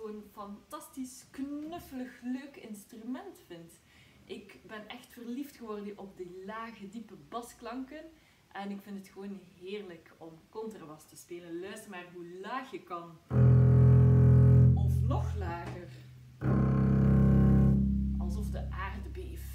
zo'n fantastisch, knuffelig, leuk instrument vind. Ik ben echt verliefd geworden op die lage, diepe basklanken. En ik vind het gewoon heerlijk om contrabas te spelen. Luister maar hoe laag je kan. Of nog lager. Alsof de aarde beeft.